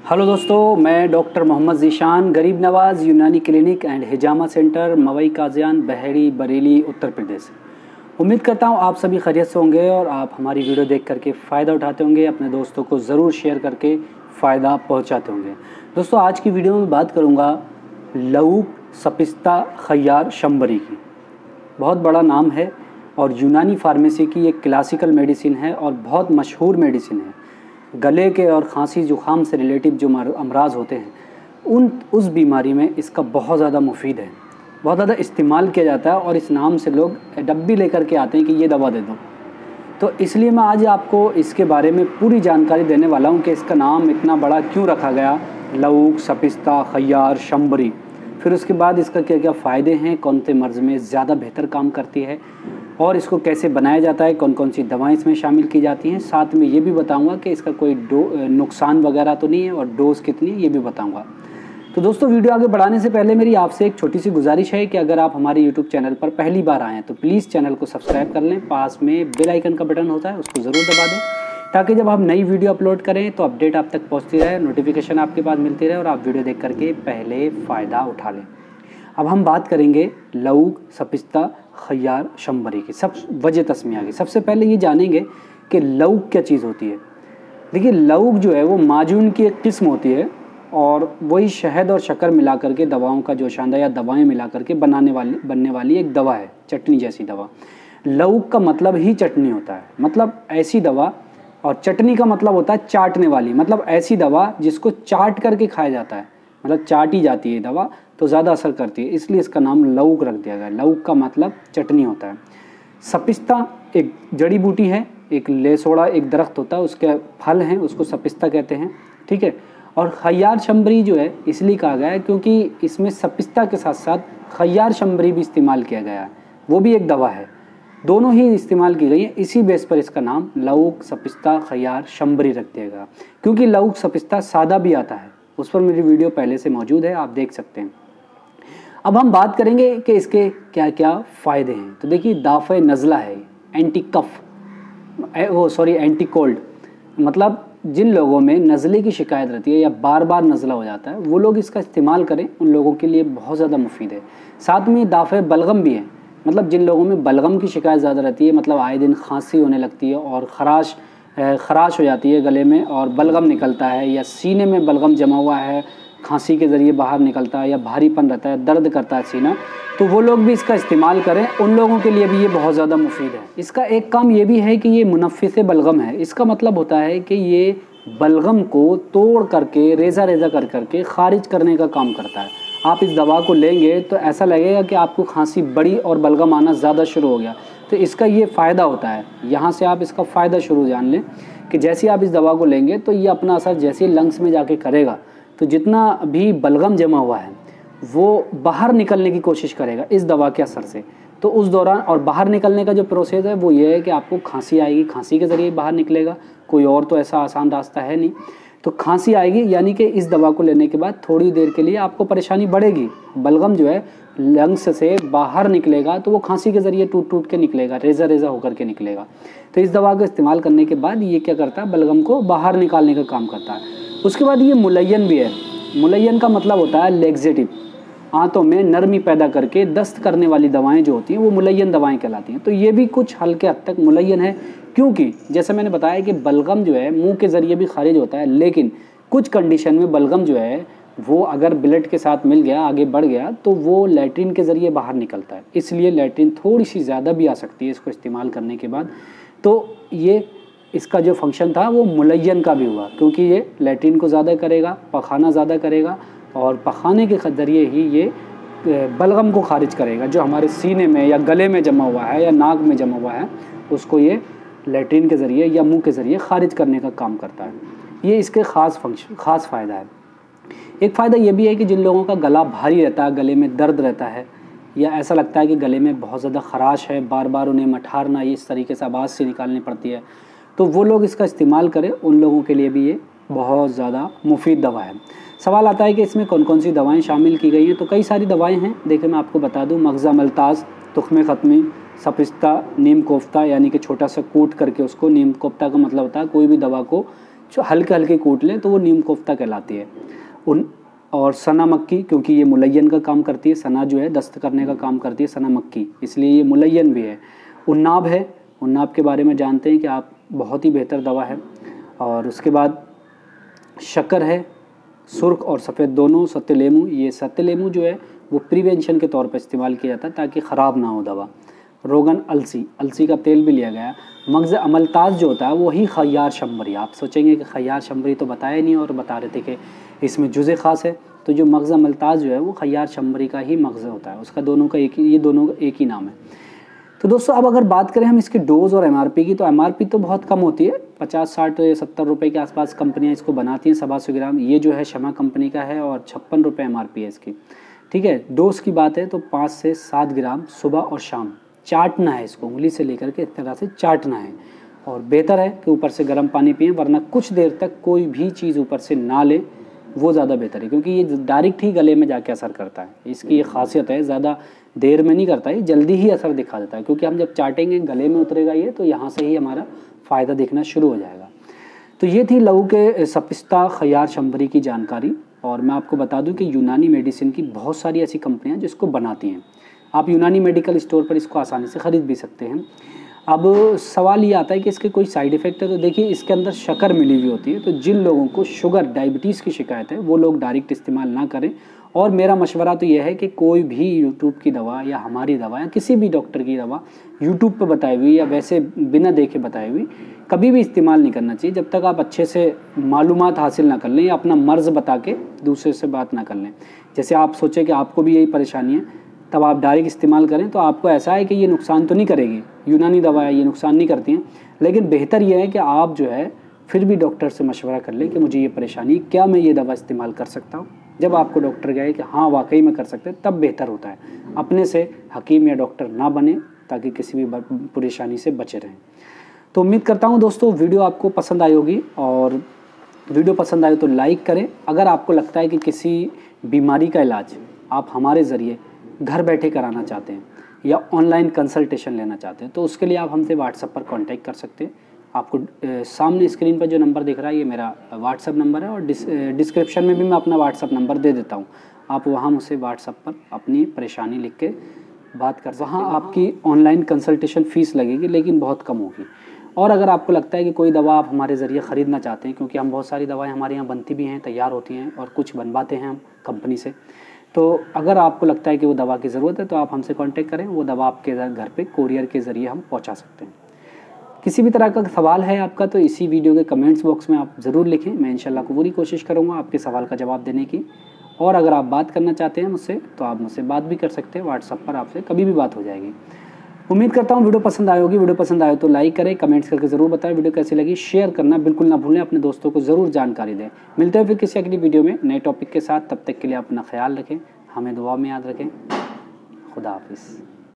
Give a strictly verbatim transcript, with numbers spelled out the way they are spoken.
Hello दोस्तों, मैं doctor Mohammad Zeeshan, Garib Nawaz Unani clinic and Hijama centre, Mawai Kajiyan, Baheri, Bareilly, Uttar Pradesh. उम्मीद करता हूँ आप सभी खैरियत से होंगे और आप हमारी वीडियो देख करके फ़ायदा उठाते होंगे, अपने दोस्तों को ज़रूर शेयर करके फ़ायदा पहुँचाते होंगे। दोस्तों, आज की वीडियो में बात करूँगा लऊक, सपिस्ता, खैयार, शंबरी की। बहुत बड़ा नाम है और यूनानी फार्मेसी की एक क्लासिकल मेडिसिन है और बहुत मशहूर मेडिसिन है। गले के और खांसी जुखाम से रिलेटिव जो अमराज होते हैं उन उस बीमारी में इसका बहुत ज़्यादा मुफीद है, बहुत ज़्यादा इस्तेमाल किया जाता है और इस नाम से लोग डब्बी लेकर के आते हैं कि ये दवा दे दो। तो इसलिए मैं आज आपको इसके बारे में पूरी जानकारी देने वाला हूँ कि इसका नाम इतना बड़ा क्यों रखा गया, लऊक, सपिस्ता, खैयार, शंबरी। फिर उसके बाद इसका क्या क्या फ़ायदे हैं, कौन से मर्ज़ में ज़्यादा बेहतर काम करती है और इसको कैसे बनाया जाता है, कौन कौन सी दवाएं इसमें शामिल की जाती हैं। साथ में ये भी बताऊंगा कि इसका कोई डो नुकसान वगैरह तो नहीं है और डोज कितनी है ये भी बताऊंगा। तो दोस्तों, वीडियो आगे बढ़ाने से पहले मेरी आपसे एक छोटी सी गुजारिश है कि अगर आप हमारे यूट्यूब चैनल पर पहली बार आएँ तो प्लीज़ चैनल को सब्सक्राइब कर लें। पास में बेल आइकन का बटन होता है, उसको ज़रूर दबा दें ताकि जब हम नई वीडियो अपलोड करें तो अपडेट आप तक पहुँचती रहे, नोटिफिकेशन आपके पास मिलती रहे और आप वीडियो देख करके पहले फ़ायदा उठा लें। अब हम बात करेंगे लऊक, सपिस्ता, खैयार, शंबरी की सब वजह तस्मिया की। सबसे पहले ये जानेंगे कि लऊक क्या चीज़ होती है। देखिए, लऊक जो है वो माजून की एक किस्म होती है और वही शहद और शक्कर मिला करके दवाओं का जोशांदा या दवाएं मिला करके बनाने वाली बनने वाली एक दवा है, चटनी जैसी दवा। लऊक का मतलब ही चटनी होता है, मतलब ऐसी दवा, और चटनी का मतलब होता है चाटने वाली, मतलब ऐसी दवा जिसको चाट करके खाया जाता है, मतलब चाटी जाती है दवा तो ज़्यादा असर करती है, इसलिए इसका नाम लऊक रख दिया गया। लऊक का मतलब चटनी होता है। सपिस्ता एक जड़ी बूटी है, एक लेसोड़ा एक दरख्त होता है, उसके फल हैं, उसको सपिस्ता कहते हैं, ठीक है। और खैयार शंबरी जो है इसलिए कहा गया है क्योंकि इसमें सपिस्ता के साथ साथ खैयार शंबरी भी इस्तेमाल किया गया है, वो भी एक दवा है। दोनों ही इस्तेमाल की गई है, इसी बेस पर इसका नाम लऊक, सपिस्ता, खैयार, शंबरी रख दिया गया। क्योंकि लऊक, सपिस्ता सादा भी आता है, उस पर मेरी वीडियो पहले से मौजूद है, आप देख सकते हैं। अब हम बात करेंगे कि इसके क्या क्या फ़ायदे हैं। तो देखिए, दाफ़े नज़ला है, एंटी कफ, वो सॉरी एंटी कोल्ड, मतलब जिन लोगों में नज़ले की शिकायत रहती है या बार बार नज़ला हो जाता है वो लोग इसका इस्तेमाल करें, उन लोगों के लिए बहुत ज़्यादा मुफीद है। साथ में दाफ़े बलगम भी है, मतलब जिन लोगों में बलगम की शिकायत ज़्यादा रहती है, मतलब आए दिन खांसी होने लगती है और ख़राश ख़राश हो जाती है गले में और बलगम निकलता है, या सीने में बलगम जमा हुआ है, खांसी के ज़रिए बाहर निकलता है, या भारीपन रहता है, दर्द करता है सीना, तो वो लोग भी इसका इस्तेमाल करें, उन लोगों के लिए भी ये बहुत ज़्यादा मुफीद है। इसका एक काम ये भी है कि ये मुनफ़्फ़िस बलगम है। इसका मतलब होता है कि ये बलगम को तोड़ करके, रेज़ा रेज़ा कर करके ख़ारिज करने का काम करता है। आप इस दवा को लेंगे तो ऐसा लगेगा कि आपको खांसी बढ़ी और बलगम आना ज़्यादा शुरू हो गया, तो इसका ये फ़ायदा होता है। यहाँ से आप इसका फ़ायदा शुरू जान लें कि जैसे आप इस दवा को लेंगे तो ये अपना असर जैसे लंग्स में जाके करेगा तो जितना भी बलगम जमा हुआ है वो बाहर निकलने की कोशिश करेगा इस दवा के असर से। तो उस दौरान, और बाहर निकलने का जो प्रोसेस है वो ये है कि आपको खांसी आएगी, खांसी के ज़रिए बाहर निकलेगा, कोई और तो ऐसा आसान रास्ता है नहीं। तो खांसी आएगी, यानी कि इस दवा को लेने के बाद थोड़ी देर के लिए आपको परेशानी बढ़ेगी, बलगम जो है लंग्स से बाहर निकलेगा तो वो खांसी के ज़रिए टूट टूट के निकलेगा, रेज़ा रेज़ा होकर के निकलेगा। तो इस दवा का इस्तेमाल करने के बाद ये क्या करता है, बलगम को बाहर निकालने का काम करता है। उसके बाद ये मुलय्यन भी है। मुलय्यन का मतलब होता है लेग्जेटिव, आंतों में नरमी पैदा करके दस्त करने वाली दवाएं जो होती हैं वो मुलय्यन दवाएं कहलाती हैं। तो ये भी कुछ हल्के हद तक मुलय्यन है, क्योंकि जैसे मैंने बताया कि बलगम जो है मुंह के ज़रिए भी खारिज होता है, लेकिन कुछ कंडीशन में बलगम जो है वो अगर ब्लड के साथ मिल गया, आगे बढ़ गया, तो वो लैट्रिन के ज़रिए बाहर निकलता है, इसलिए लैट्रिन थोड़ी सी ज़्यादा भी आ सकती है इसको इस्तेमाल करने के बाद। तो ये इसका जो फंक्शन था वो मुलय्यन का भी हुआ, क्योंकि ये लैट्रिन को ज़्यादा करेगा, पखाना ज़्यादा करेगा और पखाने के ज़रिए ही ये बलगम को खारिज करेगा जो हमारे सीने में या गले में जमा हुआ है या नाक में जमा हुआ है, उसको ये लैट्रिन के ज़रिए या मुंह के ज़रिए खारिज करने का काम करता है। ये इसके ख़ास फंक्शन, ख़ास फ़ायदा है। एक फ़ायदा ये भी है कि जिन लोगों का गला भारी रहता है, गले में दर्द रहता है, या ऐसा लगता है कि गले में बहुत ज़्यादा ख़राश है, बार बार उन्हें मठारना इस तरीके से आवाज़ से निकालनी पड़ती है, तो वो लोग इसका इस्तेमाल करें, उन लोगों के लिए भी ये बहुत ज़्यादा मुफीद दवा है। सवाल आता है कि इसमें कौन कौन सी दवाएं शामिल की गई हैं। तो कई सारी दवाएं हैं, देखिए मैं आपको बता दूं, मगज़ा मल्ताज़, तुख्मे ख़त्मी, सपिस्ता, नीम कोफ्ता, यानी कि छोटा सा कूट करके उसको, नीम कोफ्ता का मतलब होता है कोई भी दवा को जो हल्के हल्के कूट लें तो वो नीम कोफ्ता कहलाती है। उन और सना मक्की, क्योंकि ये मुलय्यन का काम करती है, सना जो है दस्त करने का काम करती है सना मक्की, इसलिए ये मुलय्यन भी है। उन्नाब है, उन्नाब के बारे में जानते हैं कि आप बहुत ही बेहतर दवा है। और उसके बाद शक्कर है, सुर्ख और सफ़ेद दोनों, सत्य लेमू, ये सत्य लेमू जो है वो प्रिवेंशन के तौर पर इस्तेमाल किया जाता है ताकि ख़राब ना हो दवा। रोगन अलसी, अलसी का तेल भी लिया गया। मगज़ अमलताज़ जो होता है वही खैयार शंबरी, आप सोचेंगे कि खैयार शंबरी तो बताया नहीं और बता रहे थे कि इसमें जुज़े ख़ास है, तो जो मगज़ अमलताज़ जो है वो खैयार शंबरी का ही मगज़ होता है, उसका दोनों का एक ही, ये दोनों का एक ही नाम है। तो दोस्तों अब अगर बात करें हम इसकी डोज़ और एमआरपी की, तो एमआरपी तो बहुत कम होती है, पचास साठ या सत्तर रुपये के आसपास कंपनियां इसको बनाती हैं सवा सौ ग्राम। ये जो है शमा कंपनी का है और छप्पन रुपये एमआरपी है इसकी, ठीक है। डोज़ की बात है तो पाँच से सात ग्राम सुबह और शाम चाटना है, इसको उंगली से लेकर के इस तरह से चाटना है। और बेहतर है कि ऊपर से गर्म पानी पिएं, वरना कुछ देर तक कोई भी चीज़ ऊपर से ना लें, वो ज़्यादा बेहतर है, क्योंकि ये डायरेक्ट ही गले में जाके असर करता है। इसकी ये खासियत है, ज़्यादा देर में नहीं करता है, जल्दी ही असर दिखा देता है, क्योंकि हम जब चाटेंगे गले में उतरेगा ये, तो यहाँ से ही हमारा फ़ायदा दिखना शुरू हो जाएगा। तो ये थी लहू के सपिस्ता खैयार शंबरी की जानकारी। और मैं आपको बता दूं कि यूनानी मेडिसिन की बहुत सारी ऐसी कंपनियां जिसको बनाती हैं, आप यूनानी मेडिकल स्टोर पर इसको आसानी से ख़रीद भी सकते हैं। अब सवाल ये आता है कि इसके कोई साइड इफ़ेक्ट है, तो देखिए इसके अंदर शक्कर मिली हुई होती है, तो जिन लोगों को शुगर डायबिटीज़ की शिकायत है वो लोग डायरेक्ट इस्तेमाल ना करें। और मेरा मशवरा तो यह है कि कोई भी यूट्यूब की दवा या हमारी दवा या किसी भी डॉक्टर की दवा यूट्यूब पर बताई हुई या वैसे बिना देखे बताई हुई कभी भी इस्तेमाल नहीं करना चाहिए, जब तक आप अच्छे से मालूमात हासिल ना कर लें या अपना मर्ज़ बता के दूसरे से बात ना कर लें। जैसे आप सोचें कि आपको भी यही परेशानी है, तब आप डायरेक्ट इस्तेमाल करें तो आपको ऐसा है कि ये नुकसान तो नहीं करेगी, यूनानी दवाएं ये नुकसान नहीं करती हैं, लेकिन बेहतर ये है कि आप जो है फिर भी डॉक्टर से मशवरा कर लें कि मुझे ये परेशानी, क्या मैं ये दवा इस्तेमाल कर सकता हूँ। जब आपको डॉक्टर कहे कि हाँ वाकई में कर सकते हैं, तब बेहतर होता है। अपने से हकीम या डॉक्टर ना बने ताकि किसी भी परेशानी से बचे रहें। तो उम्मीद करता हूँ दोस्तों वीडियो आपको पसंद आई होगी, और वीडियो पसंद आए तो लाइक करें। अगर आपको लगता है कि किसी बीमारी का इलाज आप हमारे ज़रिए घर बैठे कराना चाहते हैं या ऑनलाइन कंसल्टेशन लेना चाहते हैं, तो उसके लिए आप हमसे व्हाट्सएप पर कांटेक्ट कर सकते हैं। आपको ए, सामने स्क्रीन पर जो नंबर दिख रहा है ये मेरा व्हाट्सएप नंबर है, और डिस, डिस्क्रिप्शन में भी मैं अपना व्हाट्सएप नंबर दे देता हूँ। आप वहाँ मुझसे व्हाट्सएप पर अपनी परेशानी लिख के बात कर सकते हैं। वहाँ आपकी ऑनलाइन कंसल्टेशन फ़ीस लगेगी, लेकिन बहुत कम होगी। और अगर आपको लगता है कि कोई दवा आप हमारे ज़रिए ख़रीदना चाहते हैं, क्योंकि हम बहुत सारी दवाएँ हमारे यहाँ बनती भी हैं, तैयार होती हैं, और कुछ बनवाते हैं हम कंपनी से, तो अगर आपको लगता है कि वो दवा की ज़रूरत है तो आप हमसे कांटेक्ट करें, वो दवा आपके घर पे कोरियर के ज़रिए हम पहुंचा सकते हैं। किसी भी तरह का सवाल है आपका तो इसी वीडियो के कमेंट्स बॉक्स में आप ज़रूर लिखें, मैं इंशाल्लाह पूरी कोशिश करूँगा आपके सवाल का जवाब देने की। और अगर आप बात करना चाहते हैं मुझसे तो आप मुझसे बात भी कर सकते हैं, व्हाट्सएप पर आपसे कभी भी बात हो जाएगी। उम्मीद करता हूँ वीडियो पसंद आई होगी। वीडियो पसंद आए तो लाइक करें, कमेंट्स करके ज़रूर बताएं वीडियो कैसी लगी, शेयर करना बिल्कुल ना भूलें, अपने दोस्तों को ज़रूर जानकारी दें। मिलते हैं फिर किसी अगली वीडियो में नए टॉपिक के साथ, तब तक के लिए अपना ख्याल रखें, हमें दुआ में याद रखें। खुदा हाफिज़।